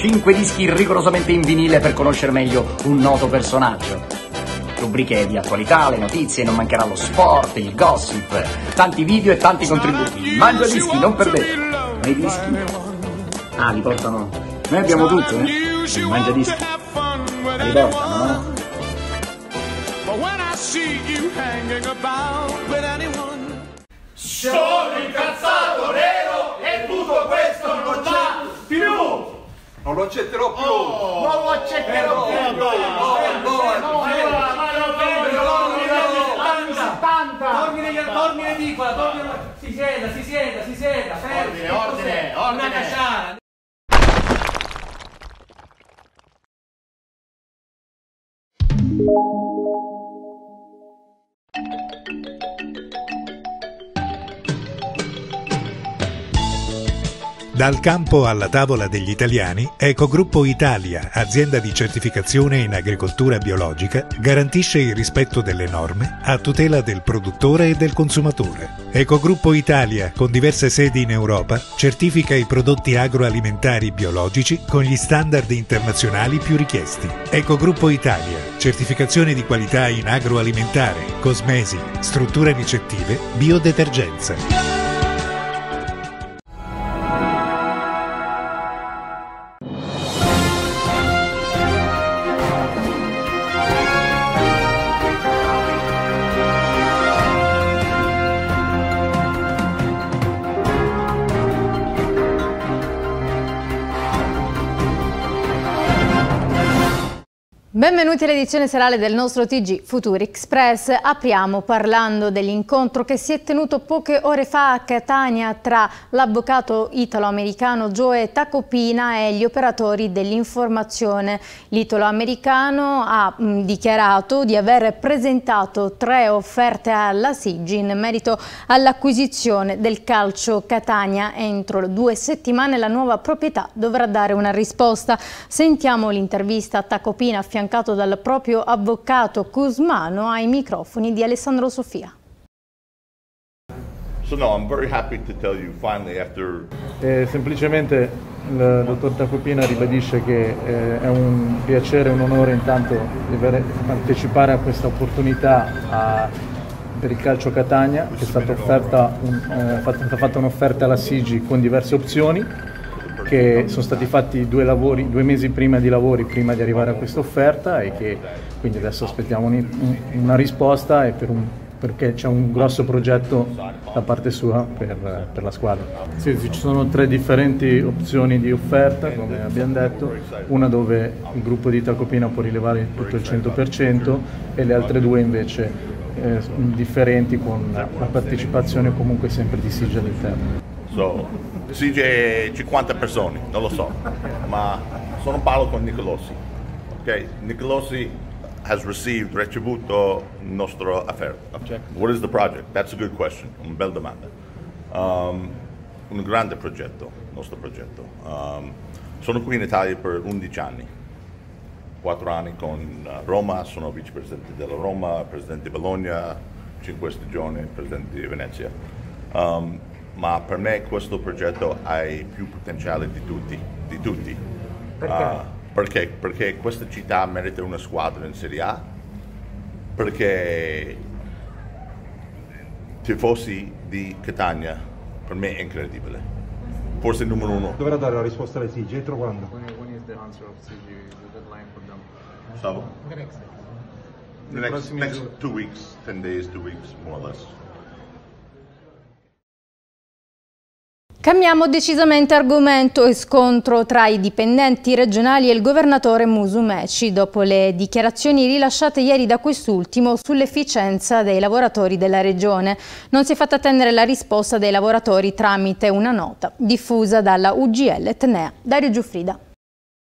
5 dischi rigorosamente in vinile per conoscere meglio un noto personaggio. Rubriche di attualità, le notizie, non mancherà lo sport, il gossip, tanti video e tanti contributi. Mangia dischi, non perdete. Ma i dischi? Ah, li portano. Noi abbiamo tutto, il Mangia dischi. Li portano, no? Sono incazzato nero e tutto questo non va più! Non lo accetterò più! Non lo accetterò più! Torni in edicola, si sieda, ordine! Una casciara! Dal campo alla tavola degli italiani, Ecogruppo Italia, azienda di certificazione in agricoltura biologica, garantisce il rispetto delle norme a tutela del produttore e del consumatore. Ecogruppo Italia, con diverse sedi in Europa, certifica i prodotti agroalimentari biologici con gli standard internazionali più richiesti. Ecogruppo Italia, certificazione di qualità in agroalimentare, cosmesi, strutture ricettive, biodetergenza. Benvenuti all'edizione serale del nostro TG Futuri Express. Apriamo parlando dell'incontro che si è tenuto poche ore fa a Catania tra l'avvocato italo-americano Joe Tacopina e gli operatori dell'informazione. L'italo-americano ha dichiarato di aver presentato 3 offerte alla SIGI in merito all'acquisizione del Calcio Catania. Entro 2 settimane la nuova proprietà dovrà dare una risposta. Sentiamo l'intervista a Tacopina affiancato dal proprio avvocato Cusmano ai microfoni di Alessandro Sofia. So no, I'm very happy to tell you finally after... semplicemente il dottor Tacopina ribadisce che è un piacere e un onore intanto di partecipare a questa opportunità per il Calcio Catania, che è stata fatta un'offerta alla SIGI con diverse opzioni, che sono stati fatti 2 mesi prima di lavori prima di arrivare a questa offerta, e che quindi adesso aspettiamo una risposta perché c'è un grosso progetto da parte sua per la squadra. Sì, ci sono 3 differenti opzioni di offerta, come abbiamo detto, una dove il gruppo di Tacopina può rilevare tutto il 100% e le altre 2 invece differenti, con la partecipazione comunque sempre di SIGI all'interno. SIGI 50 persone, non lo so, ma sono parlo con Nicolosi. Okay? Nicolosi has received retributo nostro offerta. What is the project? That's a good question, una bella domanda. Un grande progetto, nostro progetto. Sono qui in Italia per 11 anni, 4 anni con Roma, sono vicepresidente della Roma, presidente di Bologna, 5 stagioni, presidente di Venezia. Ma per me questo progetto ha più potenziale di tutti. Perché? Perché questa città merita una squadra in Serie A, perché tifosi di Catania per me è incredibile, forse il numero 1. Dovrà dare la risposta alle SIGI, entro quando? When is the answer of SIGI, the deadline for them? So, the next 2 weeks, 10 days, 2 weeks, more or less. Cambiamo decisamente argomento e scontro tra i dipendenti regionali e il governatore Musumeci dopo le dichiarazioni rilasciate ieri da quest'ultimo sull'efficienza dei lavoratori della regione. Non si è fatta attendere la risposta dei lavoratori tramite una nota diffusa dalla UGL Tenea. Dario Giuffrida.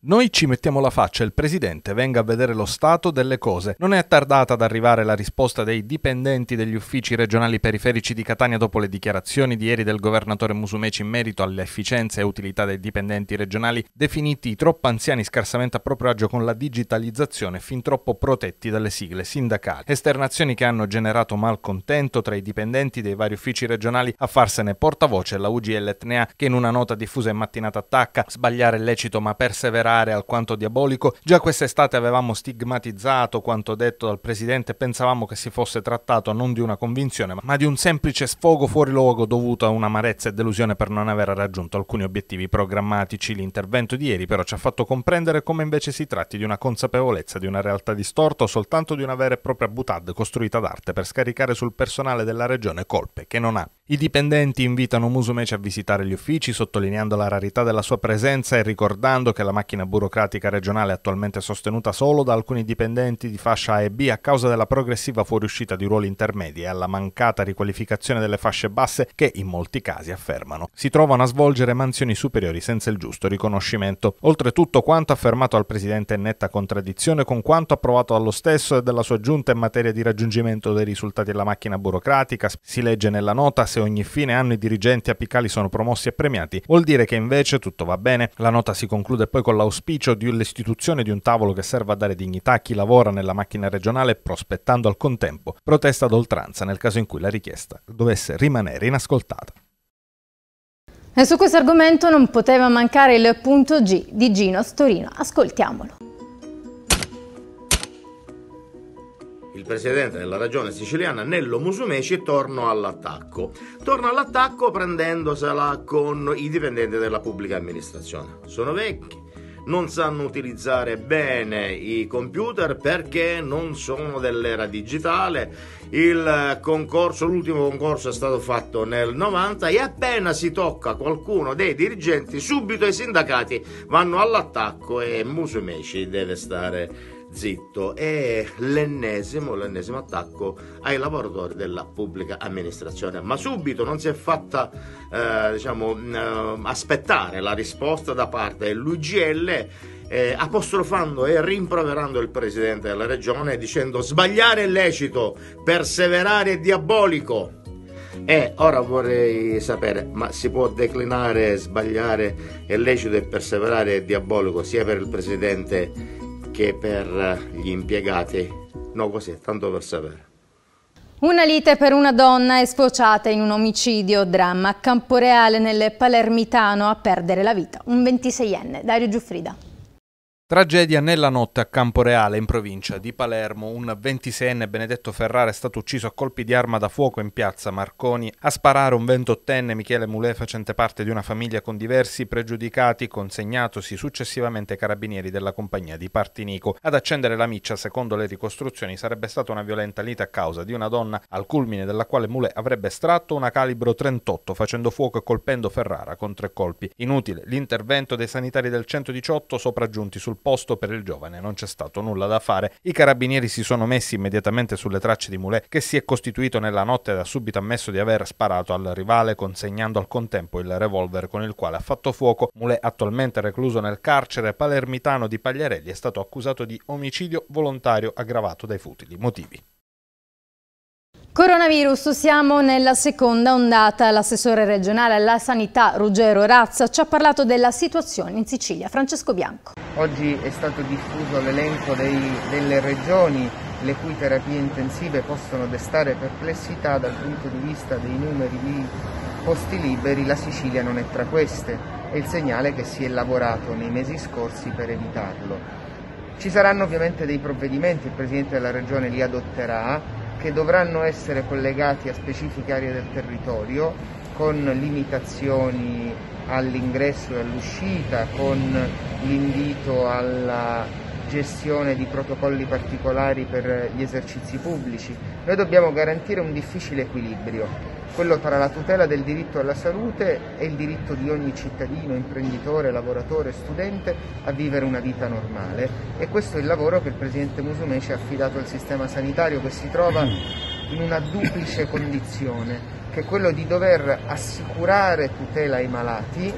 Noi ci mettiamo la faccia, il Presidente venga a vedere lo stato delle cose. Non è tardata ad arrivare la risposta dei dipendenti degli uffici regionali periferici di Catania dopo le dichiarazioni di ieri del governatore Musumeci in merito all'efficienza e utilità dei dipendenti regionali definiti troppo anziani, scarsamente a proprio agio con la digitalizzazione, fin troppo protetti dalle sigle sindacali. Esternazioni che hanno generato malcontento tra i dipendenti dei vari uffici regionali. A farsene portavoce la UGL Etnea, che in una nota diffusa in mattinata attacca: sbagliare è lecito ma perseverare alquanto diabolico. Già quest'estate avevamo stigmatizzato quanto detto dal Presidente, pensavamo che si fosse trattato non di una convinzione ma di un semplice sfogo fuori luogo dovuto a un'amarezza e delusione per non aver raggiunto alcuni obiettivi programmatici. L'intervento di ieri però ci ha fatto comprendere come invece si tratti di una consapevolezza di una realtà distorta o soltanto di una vera e propria boutade costruita d'arte per scaricare sul personale della regione colpe che non ha. I dipendenti invitano Musumeci a visitare gli uffici, sottolineando la rarità della sua presenza e ricordando che la macchina burocratica regionale è attualmente sostenuta solo da alcuni dipendenti di fascia A e B a causa della progressiva fuoriuscita di ruoli intermedi e alla mancata riqualificazione delle fasce basse che, in molti casi, affermano, si trovano a svolgere mansioni superiori senza il giusto riconoscimento. Oltretutto, quanto affermato dal Presidente è in netta contraddizione con quanto approvato dallo stesso e dalla sua giunta in materia di raggiungimento dei risultati della macchina burocratica. Si legge nella nota: se ogni fine anno i dirigenti apicali sono promossi e premiati, vuol dire che invece tutto va bene. La nota si conclude poi con l'auspicio dell'istituzione di un tavolo che serva a dare dignità a chi lavora nella macchina regionale, prospettando al contempo protesta ad oltranza nel caso in cui la richiesta dovesse rimanere inascoltata. E su questo argomento non poteva mancare il punto G di Gino Storino. Ascoltiamolo. Il presidente della regione siciliana Nello Musumeci torna all'attacco prendendosela con i dipendenti della pubblica amministrazione. Sono vecchi, non sanno utilizzare bene i computer perché non sono dell'era digitale. L'ultimo concorso è stato fatto nel 90 e appena si tocca qualcuno dei dirigenti, subito i sindacati vanno all'attacco e Musumeci deve stare zitto. È l'ennesimo attacco ai lavoratori della pubblica amministrazione, ma subito non si è fatta aspettare la risposta da parte dell'UGL, apostrofando e rimproverando il presidente della regione dicendo: sbagliare è lecito, perseverare è diabolico. E ora vorrei sapere, ma si può declinare sbagliare è lecito e perseverare è diabolico sia per il presidente che per gli impiegati? No, così, tanto per sapere. Una lite per una donna è sfociata in un omicidio, dramma a Camporeale nel Palermitano, a perdere la vita un 26enne. Dario Giuffrida. Tragedia nella notte a Camporeale, in provincia di Palermo. Un 26enne, Benedetto Ferrara, è stato ucciso a colpi di arma da fuoco in piazza Marconi. A sparare un 28enne, Michele Mulè, facente parte di una famiglia con diversi pregiudicati, consegnatosi successivamente ai carabinieri della compagnia di Partinico. Ad accendere la miccia, secondo le ricostruzioni, sarebbe stata una violenta lite a causa di una donna, al culmine della quale Mulè avrebbe estratto una calibro 38, facendo fuoco e colpendo Ferrara con 3 colpi. Inutile l'intervento dei sanitari del 118 sopraggiunti sul posto. Per il giovane non c'è stato nulla da fare. I carabinieri si sono messi immediatamente sulle tracce di Mulè, che si è costituito nella notte ed ha subito ammesso di aver sparato al rivale, consegnando al contempo il revolver con il quale ha fatto fuoco. Mulè, attualmente recluso nel carcere palermitano di Pagliarelli, è stato accusato di omicidio volontario aggravato dai futili motivi. Coronavirus, siamo nella seconda ondata. L'assessore regionale alla sanità Ruggero Razza ci ha parlato della situazione in Sicilia. Francesco Bianco. Oggi è stato diffuso l'elenco delle regioni le cui terapie intensive possono destare perplessità dal punto di vista dei numeri di posti liberi. La Sicilia non è tra queste, è il segnale che si è lavorato nei mesi scorsi per evitarlo. Ci saranno ovviamente dei provvedimenti, il Presidente della Regione li adotterà, che dovranno essere collegati a specifiche aree del territorio, con limitazioni all'ingresso e all'uscita, con l'invito alla gestione di protocolli particolari per gli esercizi pubblici. Noi dobbiamo garantire un difficile equilibrio, quello tra la tutela del diritto alla salute e il diritto di ogni cittadino, imprenditore, lavoratore, studente a vivere una vita normale, e questo è il lavoro che il Presidente Musumeci ha affidato al sistema sanitario, che si trova in una duplice condizione, che è quello di dover assicurare tutela ai malati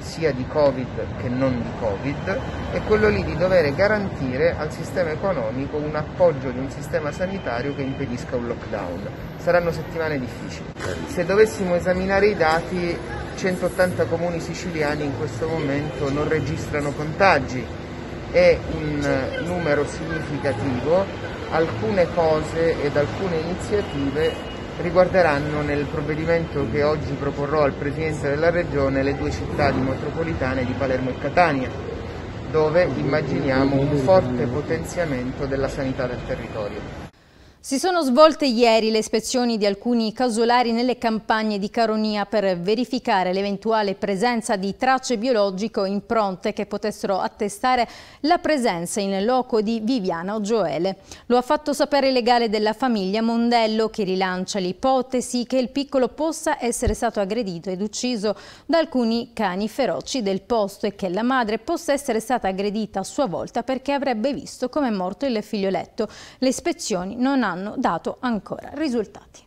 sia di Covid che non di Covid, è quello lì di dover garantire al sistema economico un appoggio di un sistema sanitario che impedisca un lockdown. Saranno settimane difficili. Se dovessimo esaminare i dati, 180 comuni siciliani in questo momento non registrano contagi, è un numero significativo. Alcune cose ed alcune iniziative riguarderanno nel provvedimento che oggi proporrò al Presidente della Regione le 2 città metropolitane di Palermo e Catania, dove immaginiamo un forte potenziamento della sanità del territorio. Si sono svolte ieri le ispezioni di alcuni casolari nelle campagne di Caronia per verificare l'eventuale presenza di tracce biologiche o impronte che potessero attestare la presenza in loco di Viviana Gioele. Lo ha fatto sapere il legale della famiglia Mondello, che rilancia l'ipotesi che il piccolo possa essere stato aggredito ed ucciso da alcuni cani feroci del posto e che la madre possa essere stata aggredita a sua volta perché avrebbe visto come è morto il figlioletto. Le ispezioni non hanno dato ancora risultati.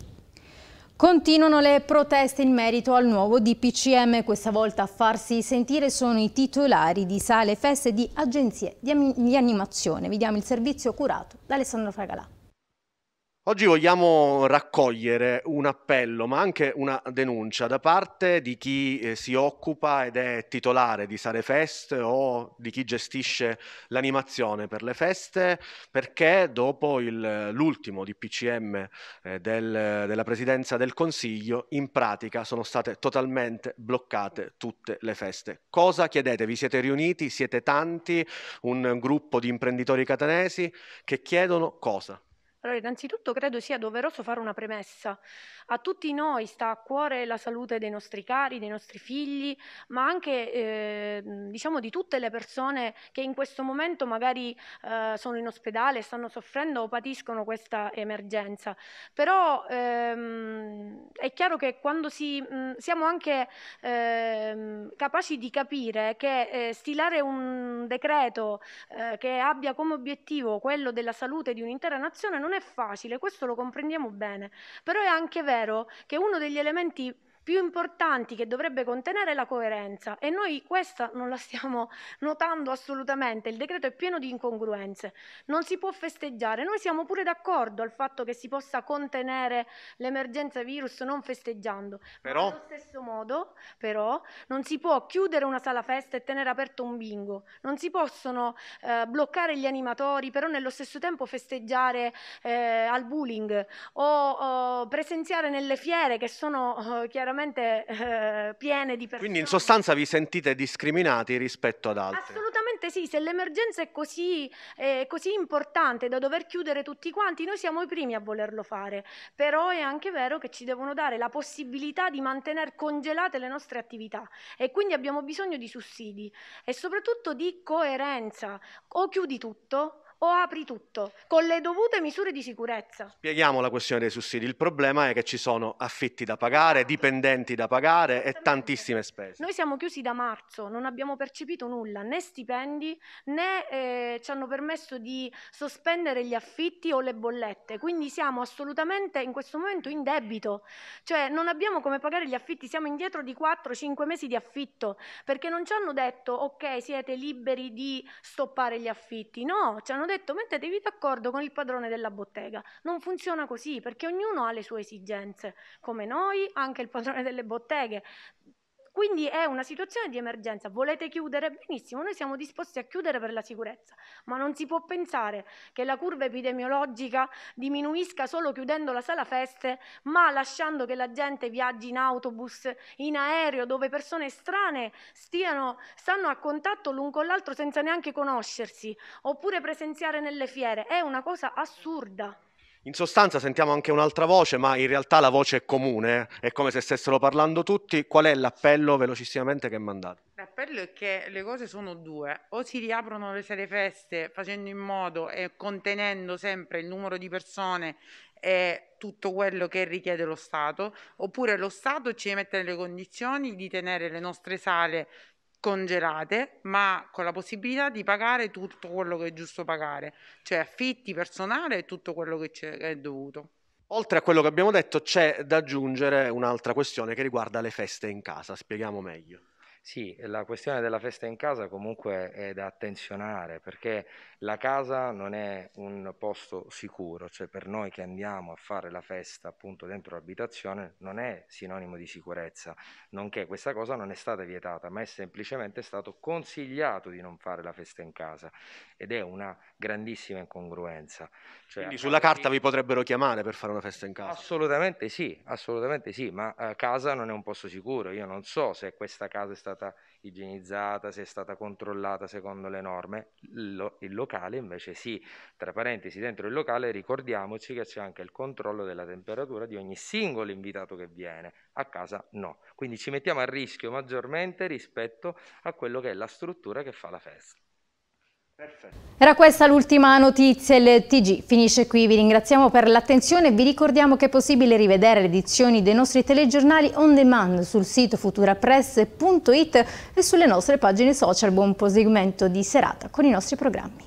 Continuano le proteste in merito al nuovo DPCM, questa volta a farsi sentire sono i titolari di sale feste e di agenzie di animazione. Vediamo il servizio curato da Alessandro Fragalà. Oggi vogliamo raccogliere un appello, ma anche una denuncia da parte di chi si occupa ed è titolare di sale feste o di chi gestisce l'animazione per le feste, perché dopo l'ultimo DPCM della Presidenza del Consiglio, in pratica sono state totalmente bloccate tutte le feste. Cosa chiedete? Vi siete riuniti? Siete tanti? Un gruppo di imprenditori catanesi che chiedono cosa? Allora, innanzitutto credo sia doveroso fare una premessa. A tutti noi sta a cuore la salute dei nostri cari, dei nostri figli, ma anche diciamo di tutte le persone che in questo momento magari sono in ospedale, stanno soffrendo o patiscono questa emergenza. Però è chiaro che quando siamo anche capaci di capire che stilare un decreto che abbia come obiettivo quello della salute di un'intera nazione non è facile, questo lo comprendiamo bene, però è anche vero che uno degli elementi più importanti che dovrebbe contenere è la coerenza e noi questa non la stiamo notando assolutamente. Il decreto è pieno di incongruenze, non si può festeggiare. Noi siamo pure d'accordo al fatto che si possa contenere l'emergenza virus non festeggiando, però allo stesso modo però non si può chiudere una sala festa e tenere aperto un bingo, non si possono bloccare gli animatori però nello stesso tempo festeggiare al bowling o presenziare nelle fiere che sono chiaramente piene di persone. Quindi in sostanza vi sentite discriminati rispetto ad altri? Assolutamente sì, se l'emergenza è così importante da dover chiudere tutti quanti, noi siamo i primi a volerlo fare, però è anche vero che ci devono dare la possibilità di mantenere congelate le nostre attività e quindi abbiamo bisogno di sussidi e soprattutto di coerenza, o chiudi tutto o apri tutto, con le dovute misure di sicurezza. Spieghiamo la questione dei sussidi. Il problema è che ci sono affitti da pagare, dipendenti da pagare e tantissime spese. Noi siamo chiusi da marzo, non abbiamo percepito nulla, né stipendi né ci hanno permesso di sospendere gli affitti o le bollette, quindi siamo assolutamente in questo momento in debito, cioè non abbiamo come pagare gli affitti, siamo indietro di 4-5 mesi di affitto, perché non ci hanno detto ok siete liberi di stoppare gli affitti, no, ci hanno detto mettetevi d'accordo con il padrone della bottega. Non funziona così perché ognuno ha le sue esigenze, come noi, anche il padrone delle botteghe. Quindi è una situazione di emergenza. Volete chiudere? Benissimo, noi siamo disposti a chiudere per la sicurezza, ma non si può pensare che la curva epidemiologica diminuisca solo chiudendo la sala feste, ma lasciando che la gente viaggi in autobus, in aereo, dove persone estranee stanno a contatto l'un con l'altro senza neanche conoscersi, oppure presenziare nelle fiere. È una cosa assurda. In sostanza sentiamo anche un'altra voce, ma in realtà la voce è comune, è come se stessero parlando tutti. Qual è l'appello velocissimamente che mandate? L'appello è che le cose sono due: o si riaprono le sale feste facendo in modo e contenendo sempre il numero di persone e tutto quello che richiede lo Stato, oppure lo Stato ci mette nelle condizioni di tenere le nostre sale congelate, ma con la possibilità di pagare tutto quello che è giusto pagare, cioè affitti, personale e tutto quello che è dovuto. Oltre a quello che abbiamo detto c'è da aggiungere un'altra questione che riguarda le feste in casa. Spieghiamo meglio. Sì, la questione della festa in casa comunque è da attenzionare, perché la casa non è un posto sicuro, cioè per noi che andiamo a fare la festa appunto dentro l'abitazione non è sinonimo di sicurezza, nonché questa cosa non è stata vietata, ma è semplicemente stato consigliato di non fare la festa in casa ed è una grandissima incongruenza. Cioè, quindi sulla carta vi potrebbero chiamare per fare una festa in casa? Assolutamente sì, ma casa non è un posto sicuro. Io non so se questa casa è stata igienizzata, se è stata controllata secondo le norme. Il locale invece sì. Tra parentesi, dentro il locale ricordiamoci che c'è anche il controllo della temperatura di ogni singolo invitato che viene. A casa no. Quindi ci mettiamo a rischio maggiormente rispetto a quello che è la struttura che fa la festa. Perfetto. Era questa l'ultima notizia, il TG finisce qui, vi ringraziamo per l'attenzione e vi ricordiamo che è possibile rivedere le edizioni dei nostri telegiornali on demand sul sito futurapress.it e sulle nostre pagine social. Buon proseguimento di serata con i nostri programmi.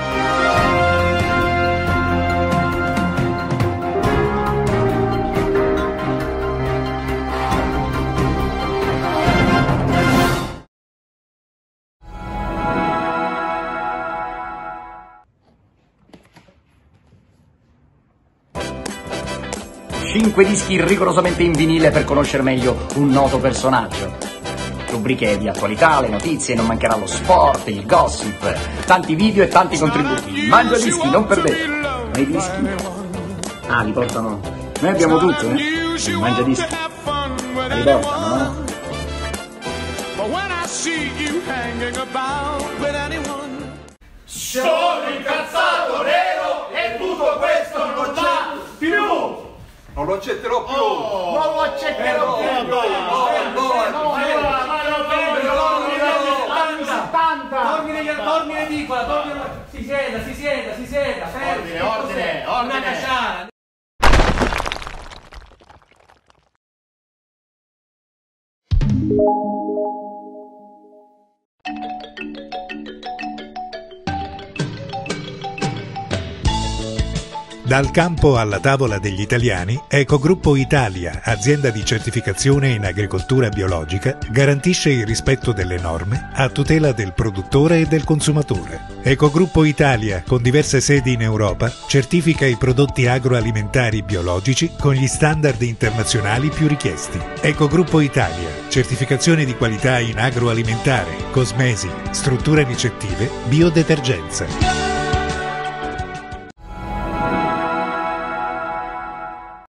Cinque dischi rigorosamente in vinile per conoscere meglio un noto personaggio. Rubriche di attualità, le notizie, non mancherà lo sport, il gossip, tanti video e tanti contributi. Mangia dischi, non perdetelo. Ma i dischi? Ah, li portano. Noi abbiamo tutto, eh? Mangia dischi. Li portano, no? Sono incazzato nero e tutto questo non va più! Non lo accetterò più! Non lo accetterò più! Torni in edicola, si sieda, ordine, una casciara. Dal campo alla tavola degli italiani, Ecogruppo Italia, azienda di certificazione in agricoltura biologica, garantisce il rispetto delle norme a tutela del produttore e del consumatore. Ecogruppo Italia, con diverse sedi in Europa, certifica i prodotti agroalimentari biologici con gli standard internazionali più richiesti. Ecogruppo Italia, certificazione di qualità in agroalimentare, cosmesi, strutture ricettive, biodetergenza.